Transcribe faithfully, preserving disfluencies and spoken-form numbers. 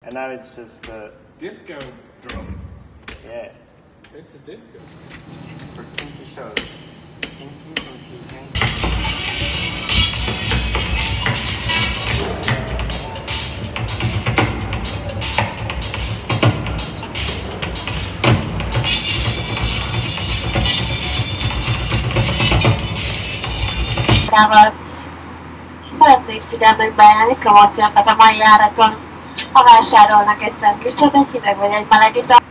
And now it's just a disco drum. Yeah. It's a disco. For kinky shows. Kinky, kinky, kinky. Szeretnék figyelmükbe ajánlani promóciókat a mai járaton. Ha vásárolnak egyszer kicsit, egy hideg vagy egy meleg italt,